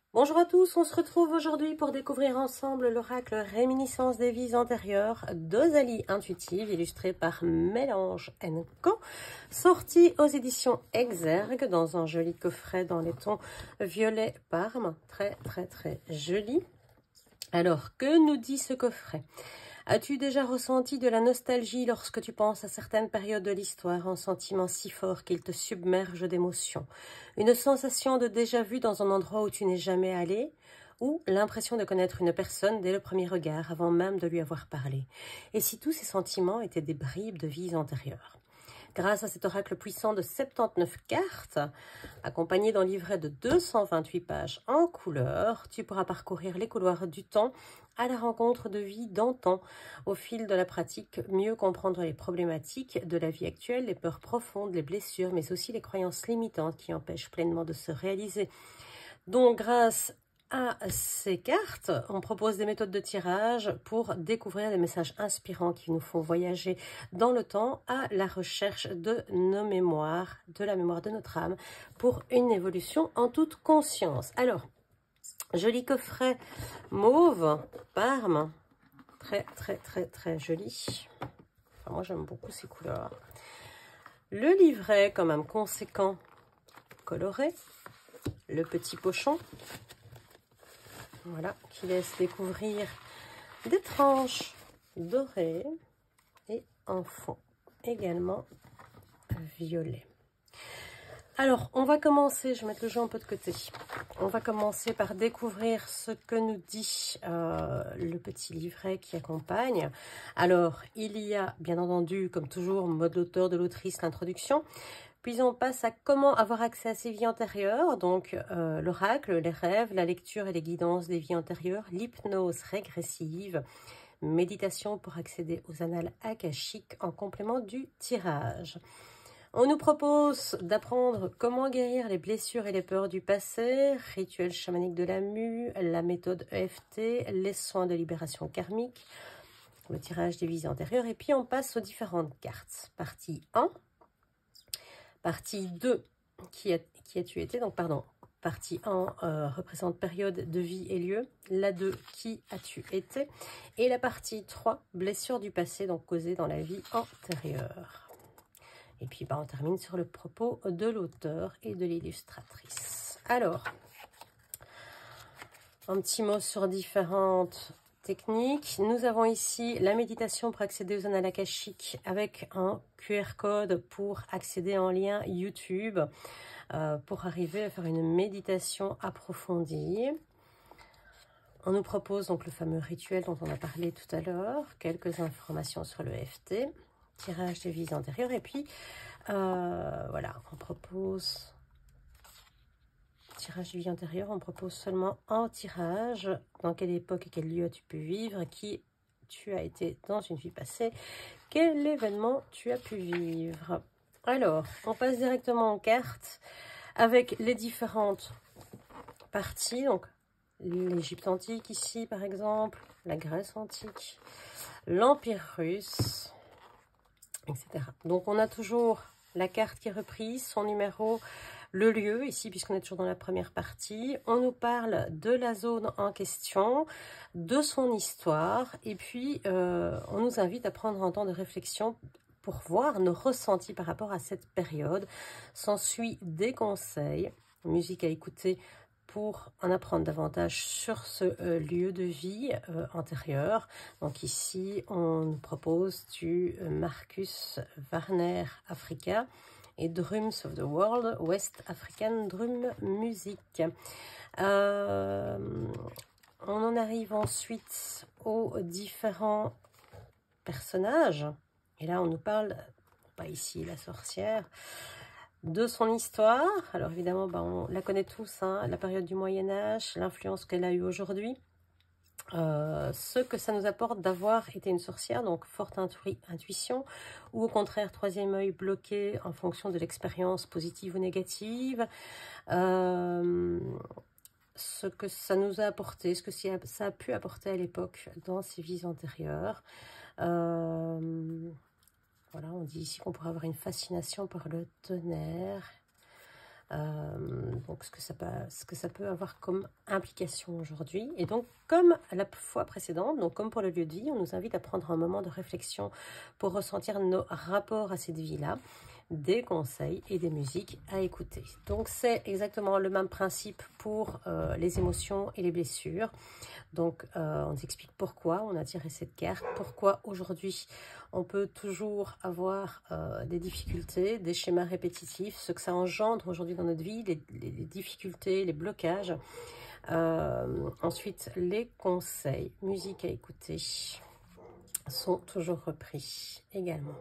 Bonjour à tous, on se retrouve aujourd'hui pour découvrir ensemble l'oracle Réminiscence des vies antérieures d'Osalie Intuitive, illustré par Mélange Co, sorti aux éditions Exergue dans un joli coffret dans les tons violet parme, très joli. Alors, que nous dit ce coffret ? As-tu déjà ressenti de la nostalgie lorsque tu penses à certaines périodes de l'histoire, un sentiment si fort qu'il te submerge d'émotions? Une sensation de déjà-vu dans un endroit où tu n'es jamais allé? Ou l'impression de connaître une personne dès le premier regard, avant même de lui avoir parlé? Et si tous ces sentiments étaient des bribes de vies antérieures? Grâce à cet oracle puissant de 79 cartes, accompagné d'un livret de 228 pages en couleur, tu pourras parcourir les couloirs du temps à la rencontre de vies d'antan. Au fil de la pratique, mieux comprendre les problématiques de la vie actuelle, les peurs profondes, les blessures, mais aussi les croyances limitantes qui empêchent pleinement de se réaliser. Donc, grâce à ces cartes, on propose des méthodes de tirage pour découvrir des messages inspirants qui nous font voyager dans le temps à la recherche de nos mémoires, de la mémoire de notre âme, pour une évolution en toute conscience. Alors, joli coffret mauve, parme, très joli. Enfin, moi, j'aime beaucoup ces couleurs. Le livret, quand même conséquent, coloré. Le petit pochon. Voilà, qui laisse découvrir des tranches dorées et en fond également violet. Alors, on va commencer, je vais mettre le jeu un peu de côté. On va commencer par découvrir ce que nous dit le petit livret qui accompagne. Alors, il y a bien entendu, comme toujours, mode d'auteur, de l'autrice, l'introduction. Puis on passe à comment avoir accès à ses vies antérieures, donc l'oracle, les rêves, la lecture et les guidances des vies antérieures, l'hypnose régressive, méditation pour accéder aux annales akashiques en complément du tirage. On nous propose d'apprendre comment guérir les blessures et les peurs du passé, rituel chamanique de la mue, la méthode EFT, les soins de libération karmique, le tirage des vies antérieures, et puis on passe aux différentes cartes. Partie 1. Partie 2, qui as-tu été? Donc, pardon, partie 1 représente période de vie et lieu. La 2, qui as-tu été? Et la partie 3, blessure du passé, donc causée dans la vie antérieure. Et puis, on termine sur le propos de l'auteur et de l'illustratrice. Alors, un petit mot sur différentes techniques. Nous avons ici la méditation pour accéder aux annales akashiques avec un QR code pour accéder en lien YouTube pour arriver à faire une méditation approfondie. On nous propose donc le fameux rituel dont on a parlé tout à l'heure, quelques informations sur le EFT, tirage des vies antérieures et puis voilà, on propose tirage de vie antérieure, on propose seulement un tirage. Dans quelle époque et quel lieu as-tu pu vivre? Qui tu as été dans une vie passée? Quel événement tu as pu vivre? Alors, on passe directement en cartes avec les différentes parties. Donc, l'Égypte antique ici, par exemple, la Grèce antique, l'Empire russe, etc. Donc, on a toujours la carte qui est reprise, son numéro, le lieu, ici, puisqu'on est toujours dans la première partie. On nous parle de la zone en question, de son histoire, et puis on nous invite à prendre un temps de réflexion pour voir nos ressentis par rapport à cette période. S'ensuit des conseils, musique à écouter pour en apprendre davantage sur ce lieu de vie antérieur. Donc ici, on nous propose du Marcus Warner Africa et Drums of the World, West African Drum Music. On en arrive ensuite aux différents personnages. Et là, on nous parle, pas ici, la sorcière, de son histoire. Alors évidemment, on la connaît tous, hein, la période du Moyen-Âge, l'influence qu'elle a eue aujourd'hui. Ce que ça nous apporte d'avoir été une sorcière, donc forte intuition, ou au contraire troisième œil bloqué en fonction de l'expérience positive ou négative, ce que ça nous a apporté, ce que ça a pu apporter à l'époque dans ses vies antérieures. Voilà, on dit ici qu'on pourrait avoir une fascination par le tonnerre. Donc ce que ça peut avoir comme implication aujourd'hui. Et donc comme la fois précédente, donc comme pour le lieu de vie, on nous invite à prendre un moment de réflexion pour ressentir nos rapports à cette vie-là, des conseils et des musiques à écouter. Donc c'est exactement le même principe pour les émotions et les blessures. Donc on t'explique pourquoi on a tiré cette carte, pourquoi aujourd'hui on peut toujours avoir des difficultés, des schémas répétitifs, ce que ça engendre aujourd'hui dans notre vie, les difficultés, les blocages. Ensuite, les conseils, musique à écouter sont toujours repris également.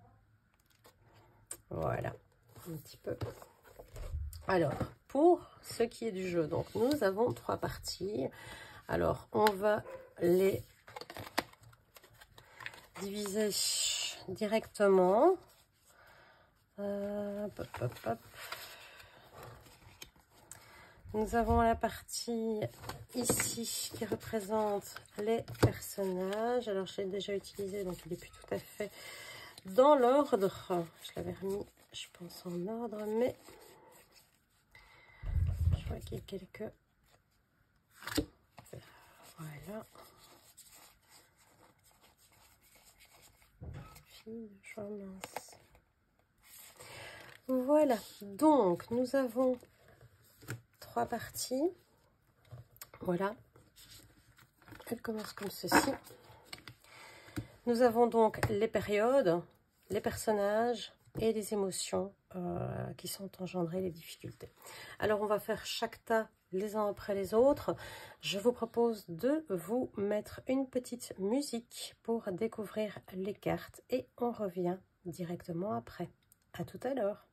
Voilà, un petit peu. Alors, pour ce qui est du jeu, donc nous avons 3 parties. Alors, on va les diviser directement. Hop, hop, hop. Nous avons la partie ici qui représente les personnages. Alors, je l'ai déjà utilisé, donc il n'est plus tout à fait dans l'ordre. Je l'avais remis, je pense, en ordre, mais je vois qu'il y a quelques... Voilà. Fille de joie mince. Voilà. Donc, nous avons 3 parties. Voilà. Elle commence comme ceci. Nous avons donc les périodes, les personnages et les émotions qui sont engendrées, les difficultés. Alors, on va faire chaque tas les uns après les autres. Je vous propose de vous mettre une petite musique pour découvrir les cartes et on revient directement après. À tout à l'heure.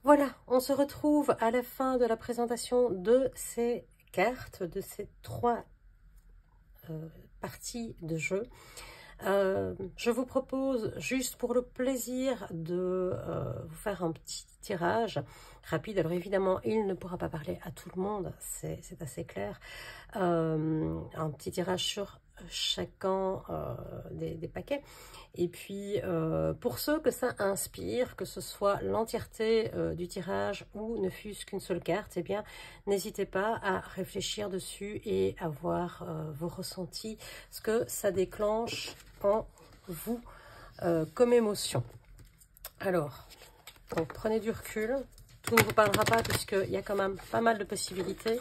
Voilà, on se retrouve à la fin de la présentation de ces cartes, de ces 3 parties de jeu. Je vous propose, juste pour le plaisir, de vous faire un petit tirage rapide. Alors évidemment, il ne pourra pas parler à tout le monde, c'est assez clair. Un petit tirage sur chacun des paquets. Et puis, pour ceux que ça inspire, que ce soit l'entièreté du tirage ou ne fût-ce qu'une seule carte, eh bien, n'hésitez pas à réfléchir dessus et à voir vos ressentis, ce que ça déclenche en vous comme émotion. Alors, donc, prenez du recul. Tout ne vous parlera pas puisqu'il y a quand même pas mal de possibilités.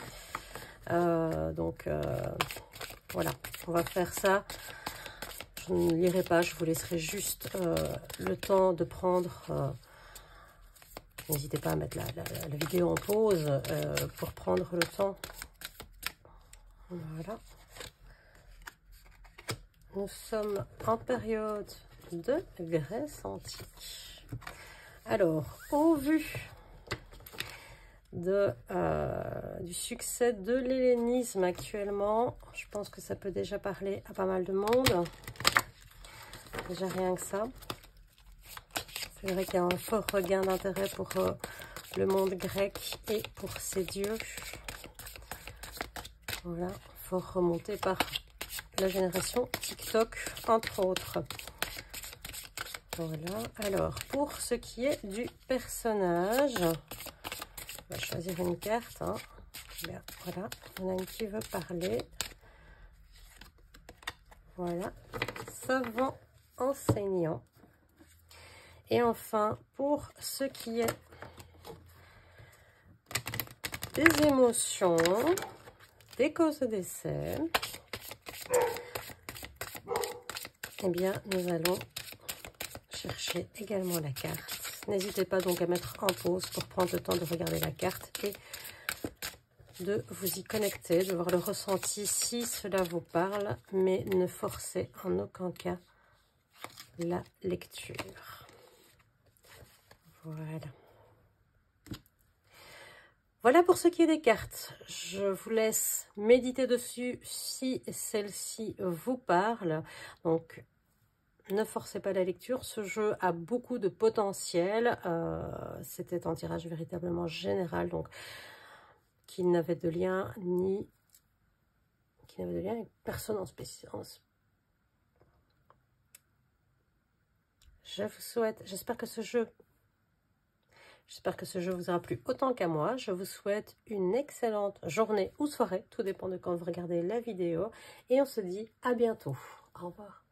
Voilà, on va faire ça. Je ne lirai pas, je vous laisserai juste le temps de prendre... N'hésitez pas à mettre la vidéo en pause pour prendre le temps. Voilà. Nous sommes en période de Grèce antique. Alors, au vu du succès de l'hellénisme actuellement, je pense que ça peut déjà parler à pas mal de monde. Déjà rien que ça. C'est vrai qu'il y a un fort regain d'intérêt pour le monde grec et pour ses dieux. Voilà, fort remonté par la génération TikTok, entre autres. Voilà, alors, pour ce qui est du personnage, on va choisir une carte. Hein. Bien, voilà, on a une qui veut parler. Voilà, savant enseignant. Et enfin, pour ce qui est des émotions, des causes de décès, eh bien, nous allons chercher également la carte. N'hésitez pas donc à mettre en pause pour prendre le temps de regarder la carte et de vous y connecter, de voir le ressenti si cela vous parle, mais ne forcez en aucun cas la lecture. Voilà. Voilà pour ce qui est des cartes. Je vous laisse méditer dessus si celle-ci vous parle. Donc, ne forcez pas la lecture. Ce jeu a beaucoup de potentiel. C'était un tirage véritablement général, donc qui n'avait de lien avec personne en spécial. Je vous souhaite, j'espère que ce jeu vous aura plu autant qu'à moi. Je vous souhaite une excellente journée ou soirée. Tout dépend de quand vous regardez la vidéo. Et on se dit à bientôt. Au revoir.